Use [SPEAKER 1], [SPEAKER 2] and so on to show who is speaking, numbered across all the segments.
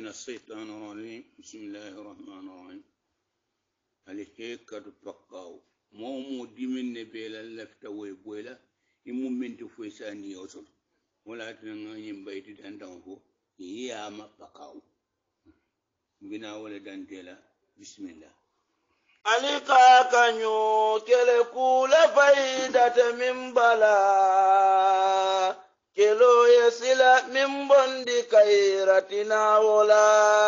[SPEAKER 1] الشيطان الرجيم بسم الله الرحمن الرحيم عليك كتبقاو مو ديمن نبيلا لفتا ويبولا يمم من تفويساني يوصل ولا تنغني بيت دانتانفو يا ما بقاو بنا ولا دانتلا بسم الله
[SPEAKER 2] alika kanyo kele kula faidata min bala kelo yesila min bondi kairatina wala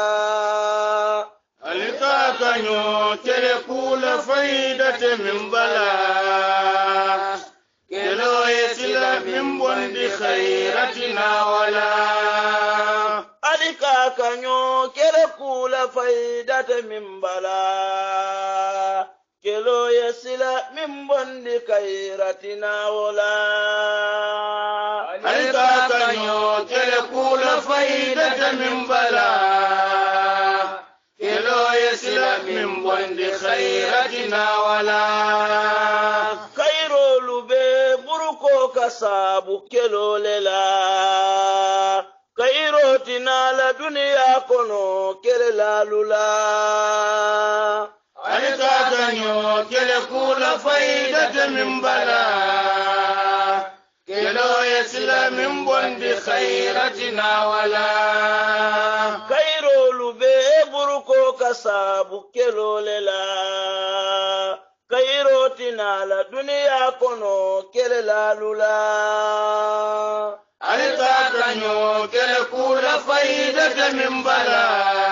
[SPEAKER 3] alika kanyo kele kula faidata min bala kelo yesila min bondi kairatina wala
[SPEAKER 2] alika kanyo kele kula faidata min bala kelo yesila min bondi kairatina wala
[SPEAKER 3] alika kanyo kele kula faidata min bala kelo yesila min bondi kairatina wala
[SPEAKER 2] kairo lube buruko kasabu kelo lela kairo tinala dunia kono kele lalula
[SPEAKER 3] alika kanyo kele kula faidata min bala kelo yesila min bondi khairatina wala
[SPEAKER 2] kairo lube buruko kasabu kelo lela kairo tinala dunia kono kele lalula
[SPEAKER 3] alika kanyo kele kula faidata min bala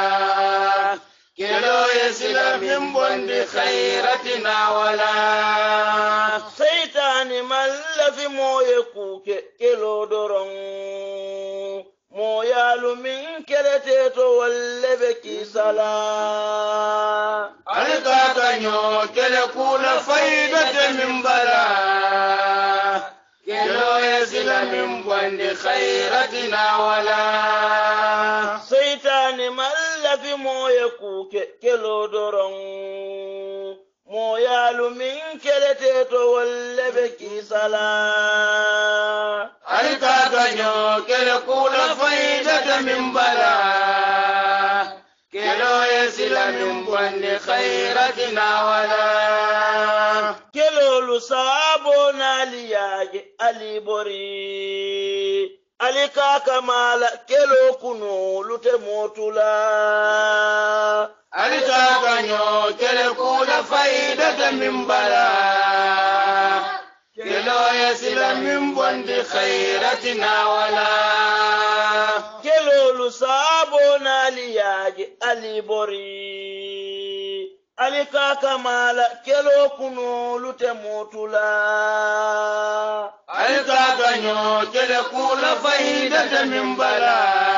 [SPEAKER 3] kelo yesila min bondi khairatina wala
[SPEAKER 2] Seytaani mallafi moye kuke kelo doron moyalu min kelete to wallebe kisala
[SPEAKER 3] alika kanyo kele kula faidata min bala kelo yesila min bondi khairatina wala
[SPEAKER 2] Seytaani mallafi moye kuke kelo doron moyalu min kelete to wallebe kisala
[SPEAKER 3] alika kanyo kele kula faidata min bala kelo yesila min bondi khairatina wala
[SPEAKER 2] kelolu saabo naaliyaage alibori alika kamala kelo kunu lute motula
[SPEAKER 3] alika kanyo kele kula faidata min bala kelo yesila min bondi khairatina wala
[SPEAKER 2] kelolu saabo naaliyaage alibori alika kamala kelo kunu lute motula
[SPEAKER 3] alika kanyo kele kula faidata min bala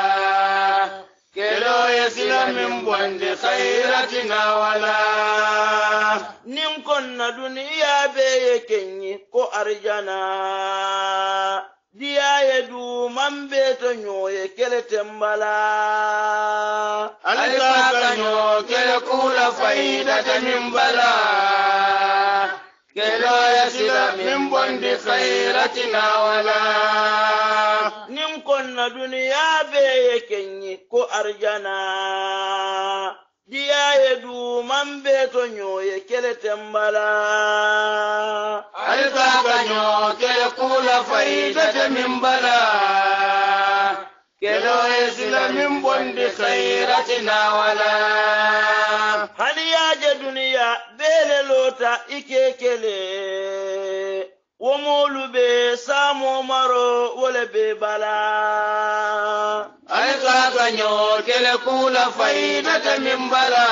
[SPEAKER 3] kelo yesila min bondi khairatina wala
[SPEAKER 2] nin konna duniya beye kenyi ko arjana diya ye du man be to nyoye kele tembala
[SPEAKER 3] alika kanyo kele kula faidata min bala kelo yesila min bondi khairatina wala
[SPEAKER 2] nin konna duniya beye kenyi ko arjana diya ye du man be to nyoye kele tembala
[SPEAKER 3] alika kanyo kele kula faidata min bala kelo yesila min bondi khairatina wala
[SPEAKER 2] haliyaje duniya bele lota ikekele womolu be samo maro wole be bala
[SPEAKER 3] alika kanyo kele kula faidata min bala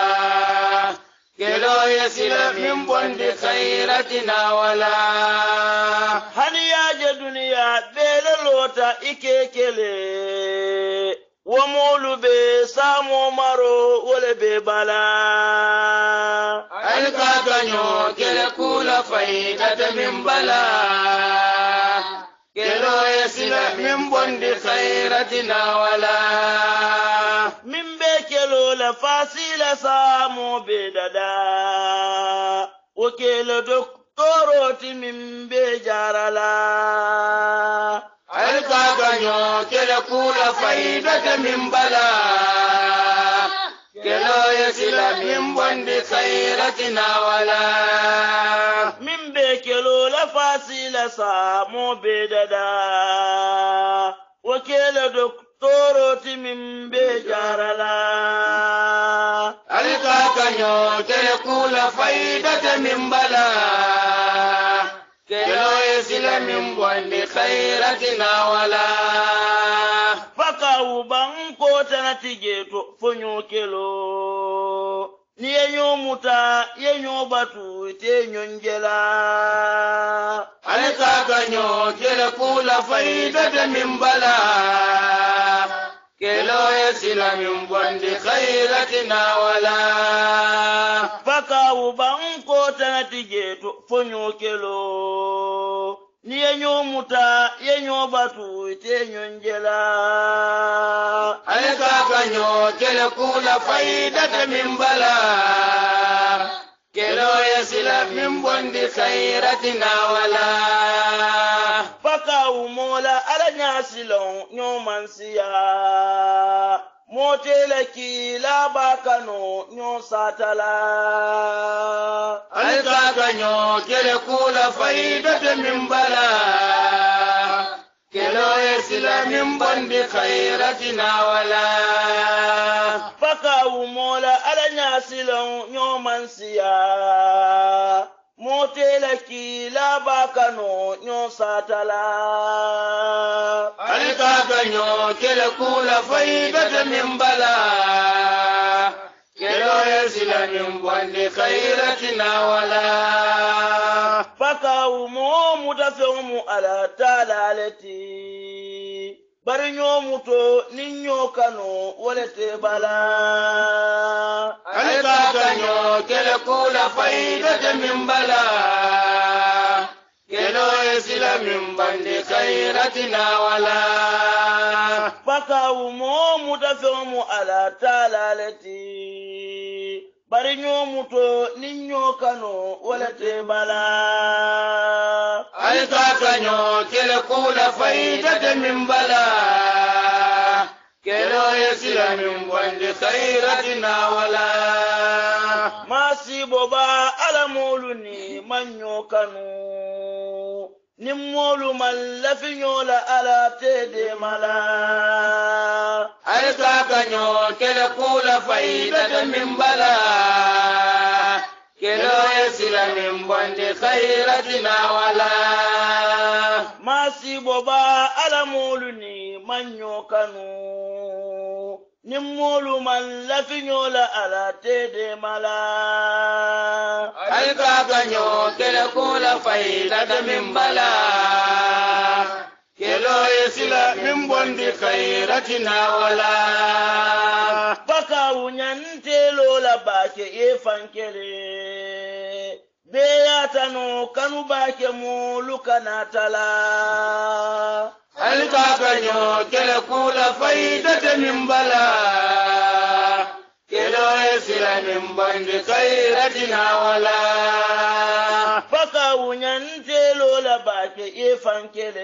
[SPEAKER 3] kelo yesila min bondi khairatina wala
[SPEAKER 2] haliyaje duniya bele lota ikekele womolu be samo maro wole be bala
[SPEAKER 3] alika kanyo kele kula faidata min bala kelo yesila min bondi khairatina wala
[SPEAKER 2] min be kelo la fasila samo be dada o kelo doktoroti min be jarala
[SPEAKER 3] alika kanyo kele kula faidata min bala kelo yesila min bondi khairatina wala
[SPEAKER 2] min be kelo la fasila sa mo be dada wakela doktoro ti min be jarala
[SPEAKER 3] alika kanyo kele kula faidata min bala kelo yesila min bondi khairatina wala
[SPEAKER 2] faka uban ko tanatije to fonyo kelo ni yenyo muta yenyo batu te nyonjela
[SPEAKER 3] alika kanyo kele kula faidata min bala kelo yesila min bondi khairatina wala
[SPEAKER 2] faka uban ko tanatije to fonyo kelo ni yenyo muta yenyo batu te nyonjela
[SPEAKER 3] alika kanyo kele kula faidata min bala kelo yesila min bondi khairatina wala
[SPEAKER 2] faka umola ala nyasilon nyomansiya motela kila bakano nyo satala
[SPEAKER 3] alika kanyo kele kula faidata min bala kelo yesila min bondi khairatina wala
[SPEAKER 2] faka umola ala nyasilon nyomansiya motela kila bakano nyo satala
[SPEAKER 3] alika kanyo kele kula faidata min bala kelo yesila min bondi khairatina wala
[SPEAKER 2] faka umo mutafemu ala talaleti bari nyomuto ninyo kano walete bala
[SPEAKER 3] alika kanyo kele kula faidata min bala kelo yesila min bondi khairatina wala
[SPEAKER 2] faka umo mutafemu ala talaleti bari nyomuto ninyo kano walete bala
[SPEAKER 3] alika kanyo kele kula faidata min bala kelo yesila min bondi khairatina wala
[SPEAKER 2] masibo ba ala moluni manyo kanu nimmolu mallafi nyola ala tede mala
[SPEAKER 3] alika kanyo kele kula faidata min bala kelo yesila min bondi khairatina wala
[SPEAKER 2] masibo ba ala moluni manyo kanu nimmolu mallafi nyola ala tede mala
[SPEAKER 3] alika kanyo kele kula faidata min bala kelo yesila min bondi khairatina wala
[SPEAKER 2] faka unyantelo la bake efankele beyatano kanu bake muluka natala
[SPEAKER 3] alika kanyo kele kula faidata min bala kelo yesila min bondi khairatina wala
[SPEAKER 2] faka unyantelo la bake efankele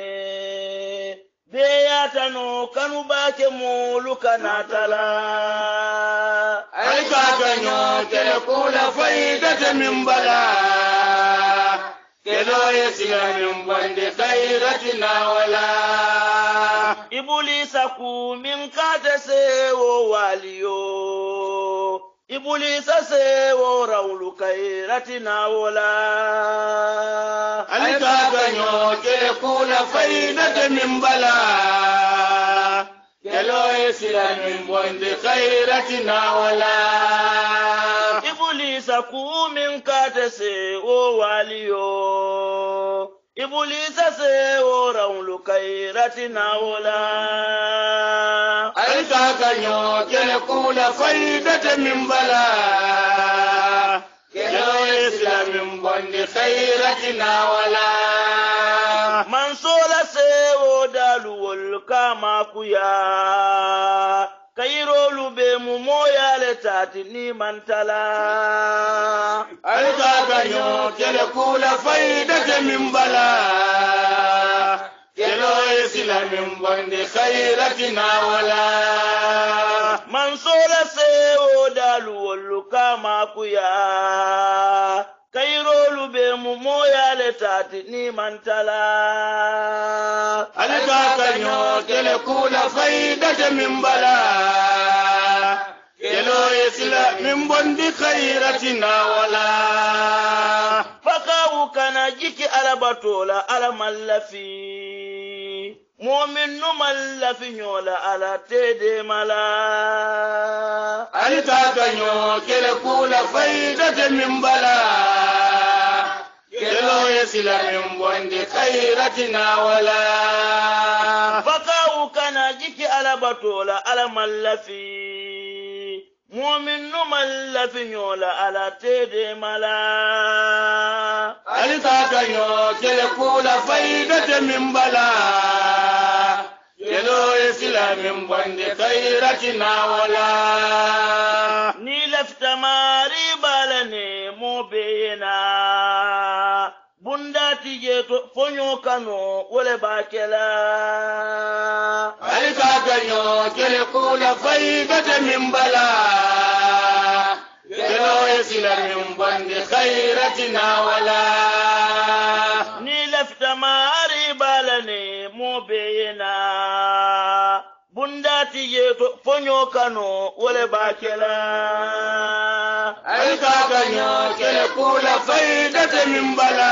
[SPEAKER 2] beyatano kanu bake muluka natala
[SPEAKER 3] alika kanyo kele kula faidata min bala kelo yesila min bondi khairatina wala
[SPEAKER 2] ibulisa ku min kate se wo waliyo ibulisa se wo rawlu khairatina wala
[SPEAKER 3] alika kanyo kele kula faidata min bala kelo yesila min bondi khairatina wala
[SPEAKER 2] ibulisa ku min kate se wo waliyo ibulisa se wo rawlu khairatina wala
[SPEAKER 3] alika kanyo kele kula faidata min bala kelo yesila min bondi khairatina wala
[SPEAKER 2] man sola se wo daluwol kama kuya kairolu be mu moyale tati ni mantala
[SPEAKER 3] alika kanyo kele kula faidata min bala kelo yesila min bondi khayratina wala
[SPEAKER 2] man sola sewo dalu wallu kama kuya kayrolu be mu moyale tati ni mantala
[SPEAKER 3] alika kanyo kele kula faydata min bala kelo yesila min bondi khayratina wala
[SPEAKER 2] fakawu kana jiki alabatola alamallafi mu'min mallafi nyola ala tede mala
[SPEAKER 3] alika kanyo kele kula faydata min bala kelo yesila min bondi khayratina wala
[SPEAKER 2] fakawu kana jiki alabatola alamallafi mu'min mallafi nyola ala tede mala
[SPEAKER 3] alika kanyo kele kula faydata min bala kelo yesila min bondi khayratina wala
[SPEAKER 2] ni lafta mari balane mo beyena bundati je to fonyo kano wole bakela
[SPEAKER 3] alika kanyo kele kula faydata min bala kelo yesila min bondi khayratina wala
[SPEAKER 2] ni lafta mari balane mo beyena bundati je to fonyo kano wole bakela
[SPEAKER 3] alika kanyo kele kula faydata min bala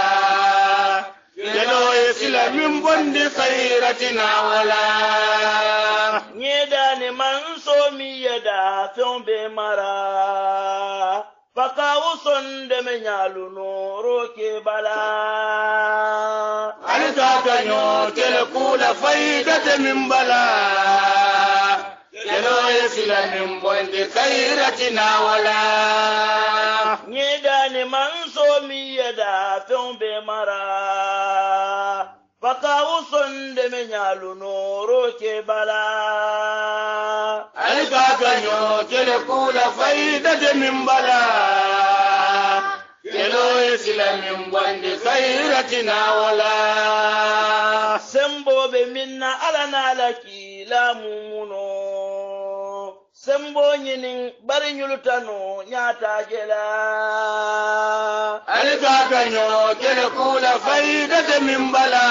[SPEAKER 3] kelo yesila min bondi khayratina wala
[SPEAKER 2] nyeda ni manso mi yeda fembe mara faka uson de menyalu no roke bala
[SPEAKER 3] alika kanyo kele kula faydata min bala kelo yesila min bondi khayratina wala
[SPEAKER 2] nyeda ni manso mi yeda fembe mara faka uson de menyalu no roke bala
[SPEAKER 3] alika kanyo kele kula faydata min bala kelo yesila min bondi khayratina wala
[SPEAKER 2] sembo be minna alana laki la mumuno sembo nyinin bari nyulutano nyata jela
[SPEAKER 3] alika kanyo kele kula faydata min bala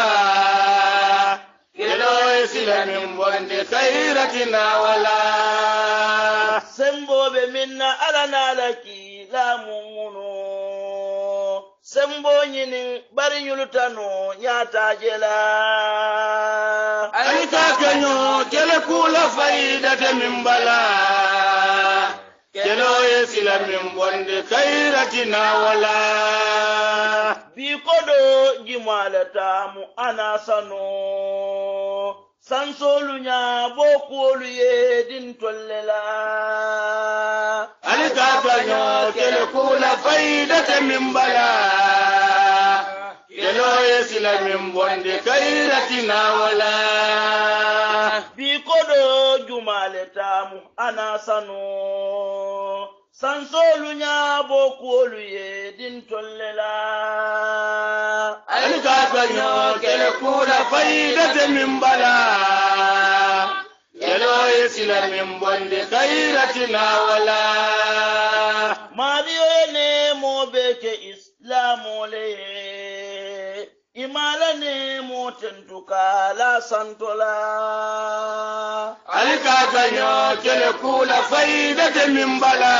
[SPEAKER 3] kelo yesila min bondi khayratina wala
[SPEAKER 2] sembo be minna alana laki la mumuno sembo nyinin bari nyulutano nyata jela
[SPEAKER 3] alika kanyo kele kula faydata min bala kelo yesila min bondi khayratina wala
[SPEAKER 2] bi kodo jimalata mu anasano sansolu nya bokolu ye din tollela
[SPEAKER 3] alika kanyo kele kula faydata min bala kelo yesila min bondi khayratina wala
[SPEAKER 2] bi kodo jumaleta mu anasano sansolu nya bokolu ye din tollela
[SPEAKER 3] alika kanyo kele kula faydata min bala kelo yesila min bondi khayratina wala
[SPEAKER 2] mariyo ne mo beke islamu le imala ne mo tentuka la santola
[SPEAKER 3] alika kanyo kele kula faydata min bala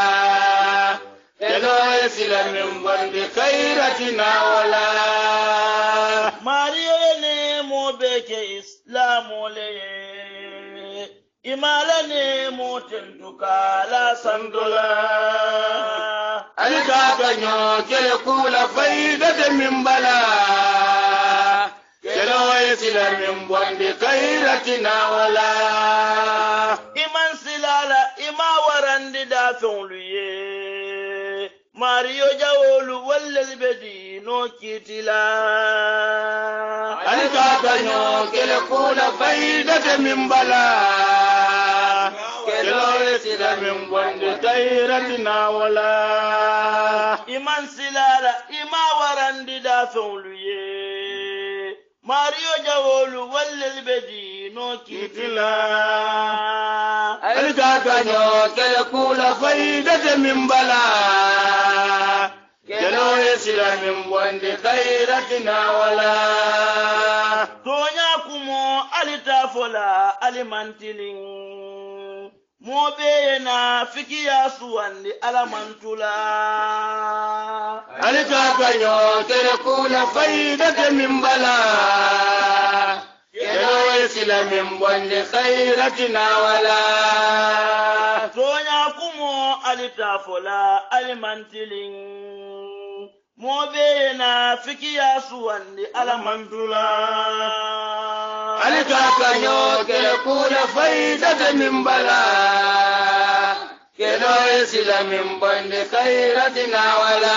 [SPEAKER 3] kelo yesila min bondi khayratina wala
[SPEAKER 2] mariyo ne mo beke islamu le imala ne mo tentuka la santola
[SPEAKER 3] alika kanyo kele kula faydata min bala kelo yesila min bondi khayratina wala
[SPEAKER 2] iman silala ima warandi da fenluye mariyo jawolu wallel bedi no kitila
[SPEAKER 3] alika kanyo kele kula faydata min bala kelo yesila min bondi khayratina wala
[SPEAKER 2] iman silala ima warandi da fenluye Mario Jawolu wallel bedi no kitila
[SPEAKER 3] alkakanyo kele kula faidate min bala kelo yesila min bonde khairatina wala
[SPEAKER 2] tonya kumo alitafola alimantilin mobe na fikiya suwandi alamantula
[SPEAKER 3] alkakanyo kele kula faidate min bala kelo yesila min bonde khairatina wala
[SPEAKER 2] tonya kumo alitafola alimantilin mobe na fikiya suwandi alamantula
[SPEAKER 3] alkakanyo kele kula faidate min bala kelo yesila min bonde khairatina wala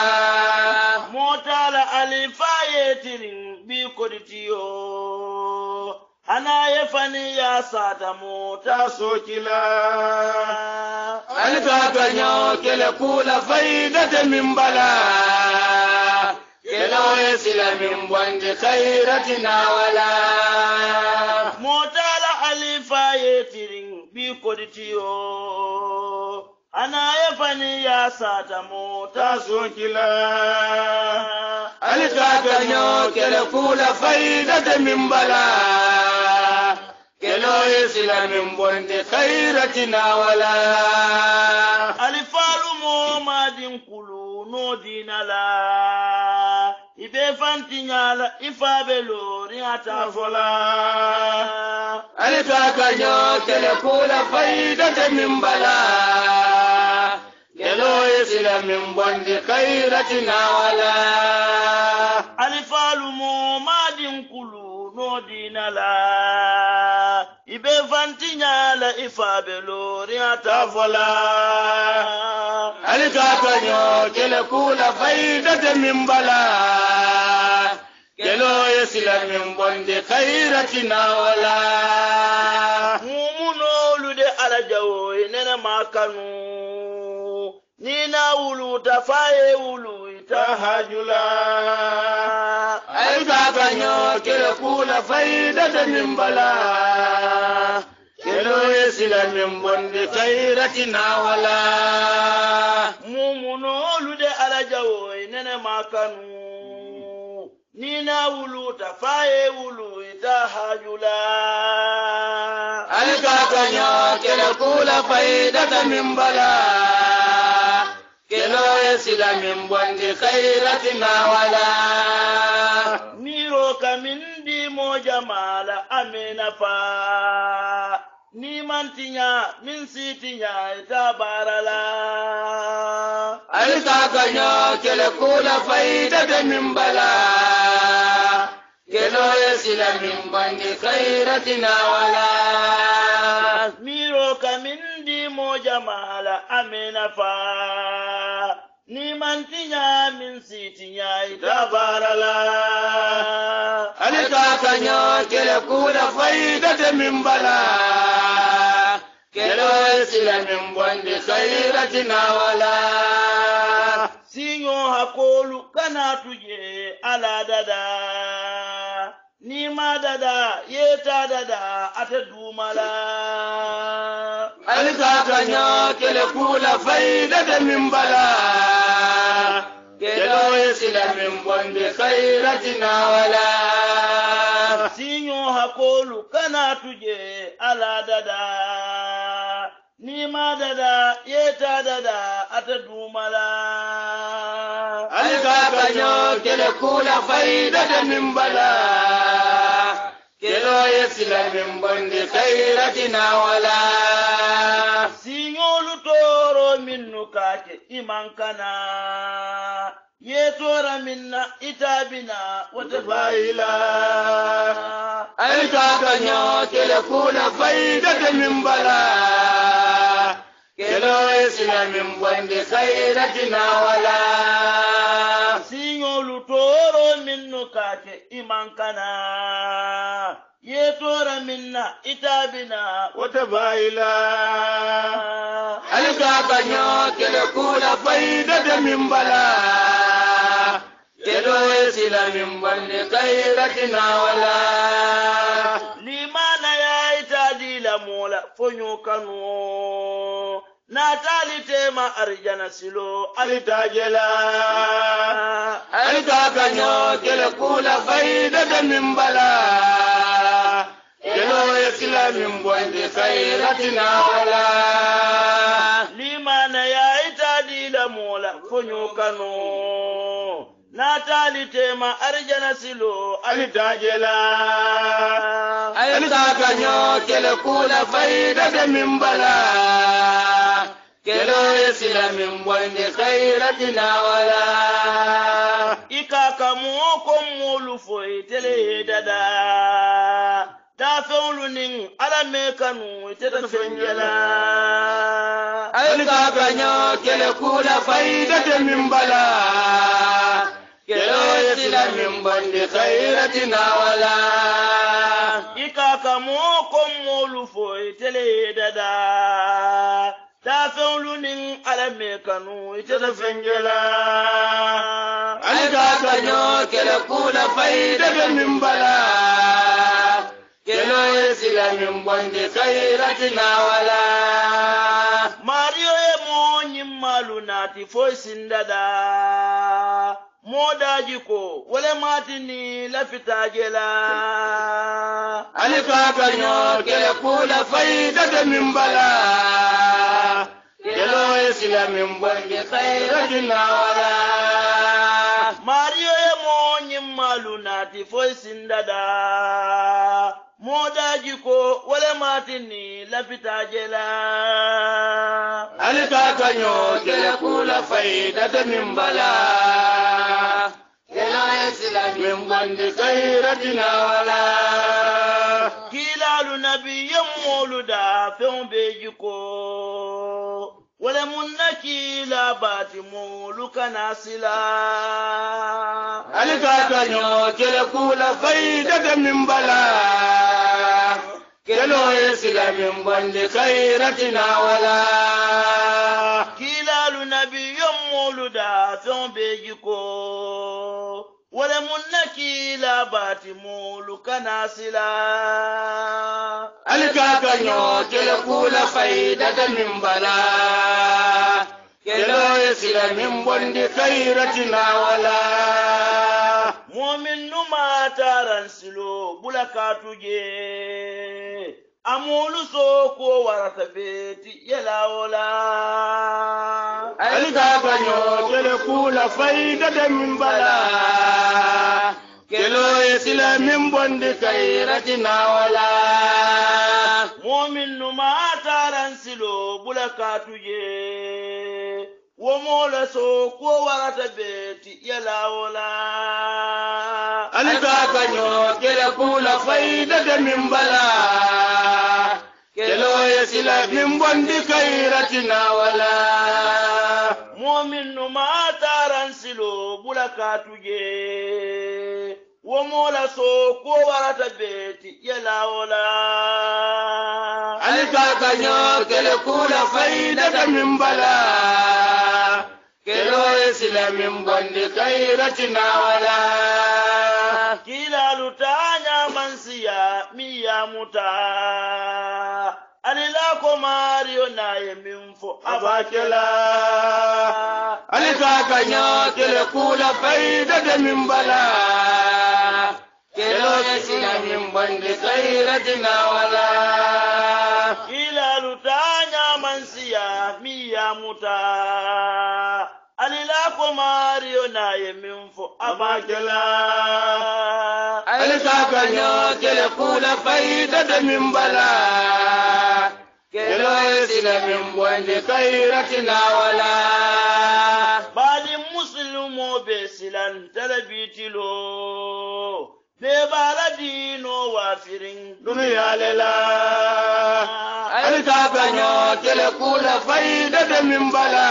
[SPEAKER 2] motala alifayetirin bi koditiyo ana yefani ya sata mota
[SPEAKER 3] sokila alkakanyo kele kula faidate min bala kelo yesila min bonde khairatina wala
[SPEAKER 2] motala alifayetirin bi koditiyo ana yefani ya sata mota
[SPEAKER 3] sokila alkakanyo kele kula faidate min bala kelo yesila min bonde khairatina wala
[SPEAKER 2] alifalu mo madin kulu no dinala ibe fantinyala ifabe lori atafola
[SPEAKER 3] alkakanyo kele kula faidate min bala kelo yesila min bonde khairatina wala
[SPEAKER 2] alifalu mo madin kulu no dinala ibe fantinyala ifabe lori atafola
[SPEAKER 3] alkakanyo kele kula faidate min bala kelo yesila min bonde khairatina wala
[SPEAKER 2] mumunolu de alajawo nene makanu nina wulu tafaye wulu itahajula
[SPEAKER 3] alkakanyo kele kula faidate min bala kelo yesila min bonde khairatina wala
[SPEAKER 2] mumunolu de alajawo nene makanu nina wulu tafaye wulu itahajula
[SPEAKER 3] alkakanyo kele kula faidate min bala kelo yesila min bonde khairatina wala
[SPEAKER 2] miro kamindi mo jamala amena fa ni mantinya min sitinya tabarala
[SPEAKER 3] alkakanyo kele kula faidate min bala kelo yesila min bonde khairatina wala
[SPEAKER 2] miro kamindi mo jamala amena fa ni mantinya min sitinya tabarala
[SPEAKER 3] alkakanyo kele kula faidate min bala kelo yesila min bonde khairatina wala
[SPEAKER 2] sinyo hakolu kana tuje ala dada ni ma dada yeta dada atadumala
[SPEAKER 3] alkakanyo kele kula faidate min bala kelo yesila min bonde khairatina wala
[SPEAKER 2] sinyo hakolu kana tuje ala dada ni ma dada yeta dada atadumala
[SPEAKER 3] alkakanyo kele kula faidate min bala kelo yesila min bonde khairatina wala
[SPEAKER 2] sinyolu toro minnu kake imankana yetora minna itabina watafaila
[SPEAKER 3] alkakanyo kele kula faidate min bala kelo yesila min bonde khairatina wala
[SPEAKER 2] sinyolu toro minnu kake imankana yetora minna itabina
[SPEAKER 3] watafaila alkakanyo kele kula faidate min bala كلو يسلا من بند خيرتنا ولا
[SPEAKER 2] لمن يا إتادي لمولا فنيوكانو ناتالي تيما أرجانا سلو
[SPEAKER 3] التاجلا التاكنيو كلكولا فايدة من بلا كلو يسلا من بند خيرتنا ولا
[SPEAKER 2] لمن يا إتادي لمولا فنيوكانو ناتالي تيما أرجانا سلو
[SPEAKER 3] التاجلا التاكنيو كلكولا فايدة من بلا كلو يسلا من بند خيرتنا ولا
[SPEAKER 2] إكاكا موكم مولفوي تلي دادا دافعلنين على ميكانو تتفنجلا
[SPEAKER 3] الكاكنيو كلكولا فايدة من بلا كلو يسلا من بند خيرتنا ولا
[SPEAKER 2] إكاكا موكم مولفوي تلي دادا دافعلنين على ميكانو تتفنجلا
[SPEAKER 3] الكاكنيو كلكولا فايدة من بلا كلو يسلا من بند خيرتنا ولا
[SPEAKER 2] Mario mo nyimmalu nati foisin dada modaji ko wala matini lafitajela
[SPEAKER 3] alikakanyo kele kula faida min bala kelo yesila min bonde khayratina wala
[SPEAKER 2] Mario mo nyimmalu nati foisin dada modaji ko wala matini lafitajela
[SPEAKER 3] alikakanyo kele kula faida min bala kelo yesila min bonde khayratina wala
[SPEAKER 2] kilalu nabiyyam moluda fen bejiko wala munnaki la bati molu kanasila
[SPEAKER 3] alikakanyo kele kula faida min bala kelo yesila min bonde khayratina wala
[SPEAKER 2] kilalu nabiyyam moluda fen bejiko wala munnaki la bati molu kanasila
[SPEAKER 3] alikakanyo kele kula faida min bala kelo yesila min bonde khayratina wala
[SPEAKER 2] mu'min numa taran silo bulakatuje amulu so ko warata beti yala wala
[SPEAKER 3] alikakanyo kele kula faida min bala kelo yesila min bonde khayratina wala
[SPEAKER 2] mu'min numa taran silo bulakatuje womola so ko warata beti yala wala
[SPEAKER 3] alikakanyo kele kula faida min bala kelo yesila min bonde khayratina wala
[SPEAKER 2] mu'min numa taran silo bulakatuje womola so ko warata beti yala wala
[SPEAKER 3] alikakanyo kele kula faida min bala kelo yesila min bonde khayratina wala
[SPEAKER 2] kilalu tanya mansiya miya muta alila ko mario na yeminfo
[SPEAKER 3] abakela alikakanyo kele kula faida min bala kelo yesila min bonde khayratina wala
[SPEAKER 2] kilalu tanya mansiya miya muta alila ko mario na yeminfo
[SPEAKER 3] abakela alikakanyo kele kula faida min bala kelo yesila min bonde khayratina wala
[SPEAKER 2] badi muslimu be silan talabitilo be baladino wafirin
[SPEAKER 3] dunya lela alikakanyo kele kula faida min bala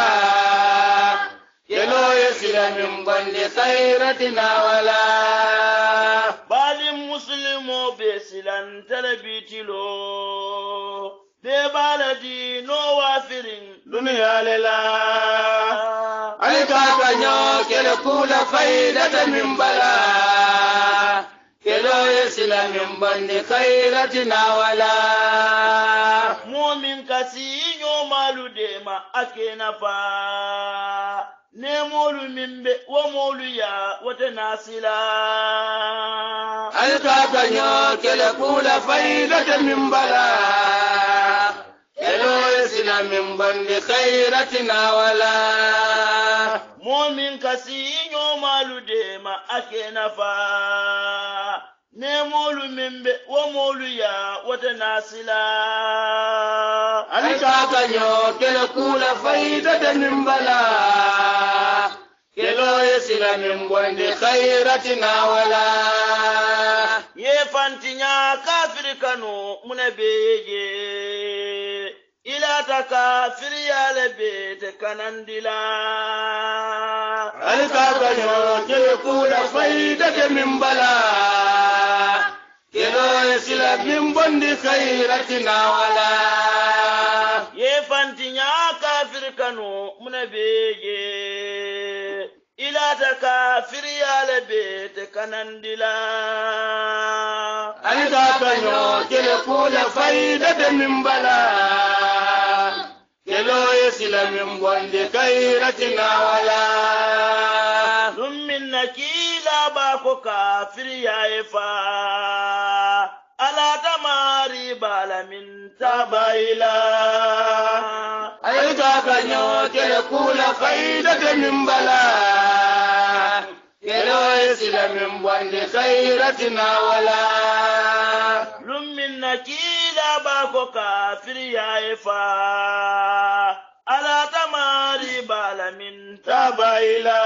[SPEAKER 3] kelo yesila min bonde khayratina wala
[SPEAKER 2] badi muslimu be silan talabitilo be baladino wafirin
[SPEAKER 3] dunya lela alika kanyo kele kula faidata min bala kelo yesila min bandi khairatina wala
[SPEAKER 2] mu'min kasi nyomalu dema akena fa nemolu mimbe wa molu ya wata nasila
[SPEAKER 3] alka kanyo kele kula faidata min bala kelo yesila min bandi khairatina wala
[SPEAKER 2] mu'min kasi nyomalu dema akena fa nemolu mimbe wa molu ya wata nasila
[SPEAKER 3] alka kanyo kele kula faidata min bala kelo yesila min bandi khairatina wala
[SPEAKER 2] ye fantinya kafir kanu munabeje ila ta kafir ya lebe te kanandila
[SPEAKER 3] alka kanyo kele kula faidata min bala kelo yesila min bandi khairatina wala
[SPEAKER 2] ye fantinya kafir kanu munabeje ila ta kafir ya lebe te kanandila
[SPEAKER 3] alka kanyo kele kula faidata min bala kelo yesila min bandi khairatina wala
[SPEAKER 2] min nakila ba ko kafir ya fa ala tamari bala min tabaila
[SPEAKER 3] alka kanyo kele kula faidata min bala kelo yesila min bandi khairatina wala
[SPEAKER 2] min nakila ba ko kafir ya fa ala tamari bala min
[SPEAKER 3] tabaila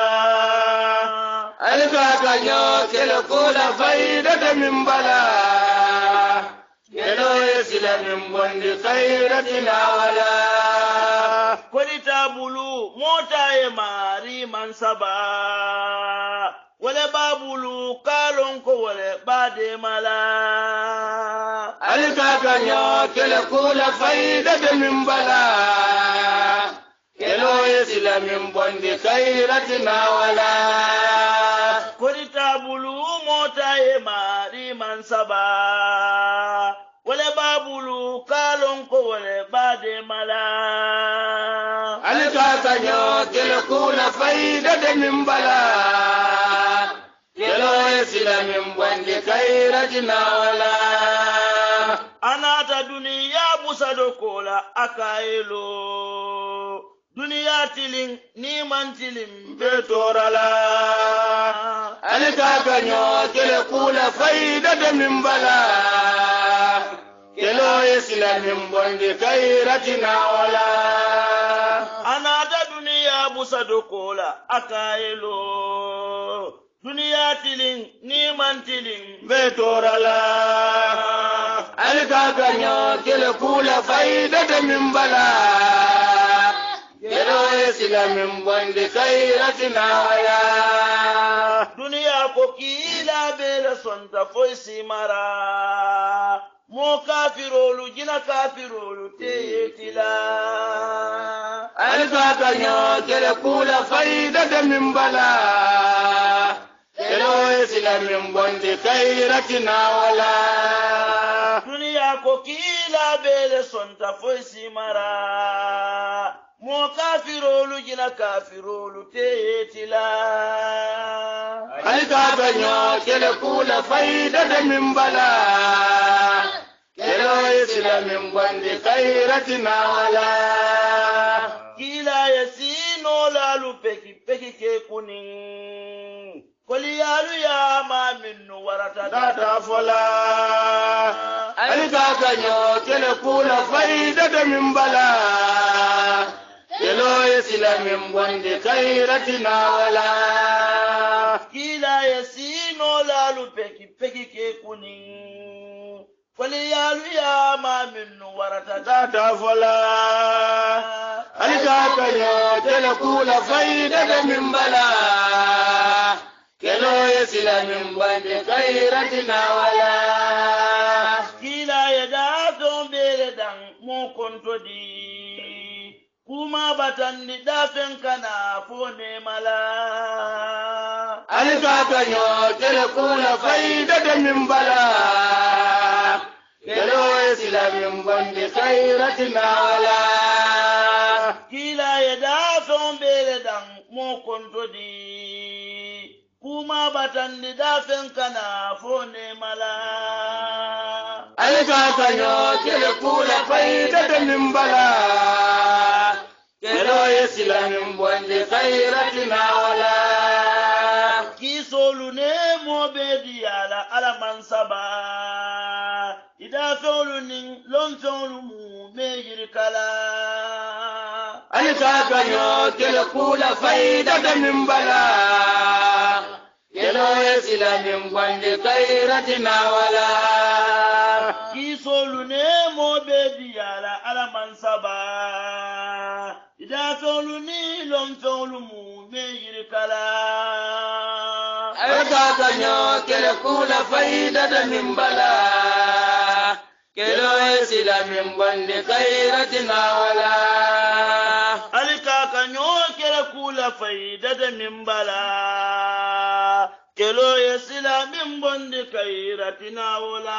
[SPEAKER 3] alka kanyo kele kula faidata min bala kelo yesila min bandi khairatina wala
[SPEAKER 2] kodi tabulu mota e mari man saba wala babulu kalon ko wala bade mala
[SPEAKER 3] alka kanyo kele kula faidata min bala kelo yesila min bandi khairatina wala
[SPEAKER 2] kodi tabulu mota e mari man saba wala babulu kalon ko wala bade mala
[SPEAKER 3] alka kanyo kele kula faidata min bala kelo yesila min bandi khairatina wala
[SPEAKER 2] anata duniya busado kola akaelo duniya tilin ni man tilin
[SPEAKER 3] betorala alka kanyo kele kula faidata min bala kelo yesila min bandi khairatina wala
[SPEAKER 2] anata duniya busado kola akaelo duniya tilin ni man tilin
[SPEAKER 3] betorala alka kanyo kele kula faidata min bala kelo yesila min bandi khairatina wala
[SPEAKER 2] duniya ko kila bela sonta foisi mara mo kafirolu jina kafirolu teyetila
[SPEAKER 3] alka kanyo kele kula faidata min bala kelo yesila min bandi khairatina wala
[SPEAKER 2] duniya ko kila bela sonta foisi mara mo kafirolu jina kafirolu teyetila
[SPEAKER 3] alka kanyo kele kula faidata min bala kelo yesila min bandi khairatina wala
[SPEAKER 2] kila yasino lalu peki peki ke kunin koliyalu ya ma minnu warata
[SPEAKER 3] data fola alka kanyo kele kula faidata min bala kelo yesila min bandi khairatina wala
[SPEAKER 2] kila yasino lalu peki peki ke kunin koliyalu ya ma minnu warata
[SPEAKER 3] data fola alka kanyo kele kula faidata min bala kelo yesila min bandi khairatina wala
[SPEAKER 2] kila ya da don bere dan mo konto di kuma batandi dafen kana fone mala
[SPEAKER 3] alka kanyo kele kula faida da min bala kelo islamin bandi khairatina wala
[SPEAKER 2] kila ya dafen bere dan mo kontodi kuma batandi dafen kana fone mala
[SPEAKER 3] alka kanyo kele kula faida da min bala kelo islamin bandi khairatina wala
[SPEAKER 2] kisolu ne mo bedi ala mansaba ida fewlu nin lon fewlu mu mejiri kala
[SPEAKER 3] alka kanyo kele kula faida da min bala kelo islamin bandi khairatina wala
[SPEAKER 2] kisolu ne mo bedi ala mansaba ida fewlu ni lon fewlu mu mejiri kala
[SPEAKER 3] alka kanyo kele kula faida da min bala kelo islamin bandi khairatina wala
[SPEAKER 2] alka kanyo kele kula faida da min bala kelo islamin bandi khairatina wala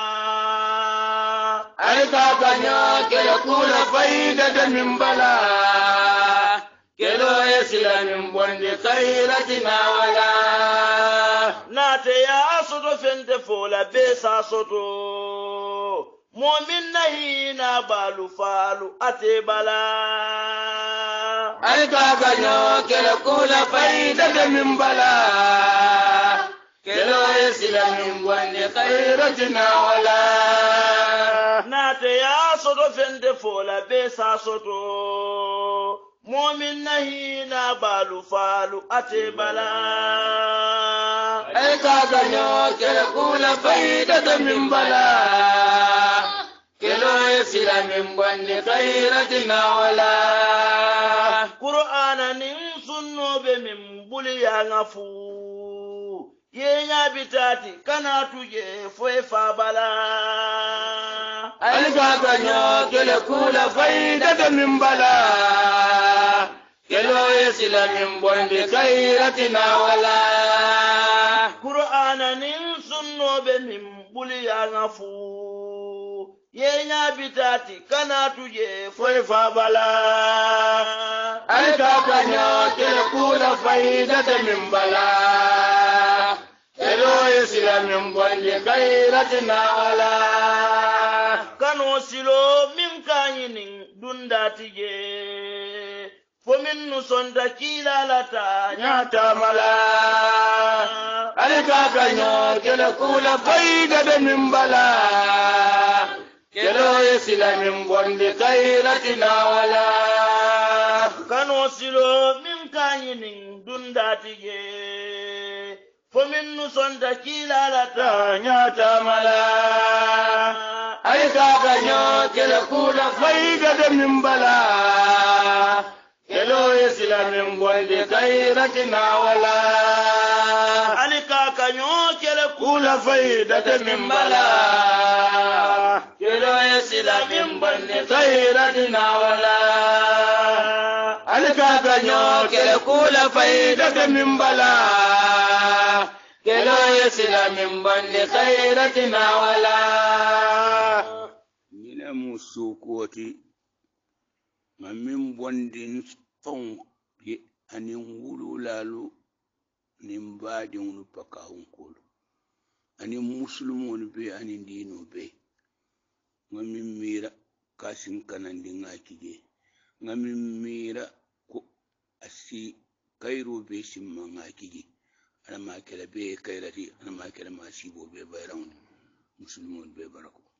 [SPEAKER 3] alka kanyo kele kula faida da min bala kelo islamin bandi khairatina wala
[SPEAKER 2] nate ya soto fente fola besa soto momin nahi na balu falu ate bala
[SPEAKER 3] alka kanyo kele kula faida da min bala kelo islamin bandi khairatina wala
[SPEAKER 2] nate ya soto fente fola besa soto momin nahi na balu falu ate bala
[SPEAKER 3] alka kanyo kele kula faida da min bala kelo islamin bandi khairatina wala
[SPEAKER 2] qur'ana nin sunno be min buli ya ngafu yenya bitati kana tuje foe fa bala
[SPEAKER 3] alka kanyo kele kula faida da min bala kelo islamin bandi khairatina wala
[SPEAKER 2] qur'ana nin sunno be min buli ya ngafu yenya bitati kana tuje foe fa bala
[SPEAKER 3] alka kanyo kele kula faida da min bala kelo islamin bandi khairatina wala
[SPEAKER 2] kano silo min kanyinin dunda tije fo min nusonda kilalata
[SPEAKER 3] nyata mala alka kanyo kele kula faida da min bala kelo islamin bandi khairatina wala
[SPEAKER 2] kano silo min kanyinin dunda tije fo min nusonda kilalata
[SPEAKER 3] nyata mala alka kanyo kele kula faida da min bala kelo islamin bandi khairatina wala
[SPEAKER 2] alika kanyo kele
[SPEAKER 3] kula faida da min bala kelo islamin bandi khairatina wala alka kanyo kele kula faida da min bala kelo islamin bandi khairatina wala
[SPEAKER 1] mina musu koti mamin bondin ton ye anin wululalu nin badin nu pakawun kolo anin muslimun be anin dino be ngamin mira kasin kanan din akije ngamin mira ko asi kairu be simma akije ana ma kala be kairati ana ma kala ma sibo be bayran muslimun be barako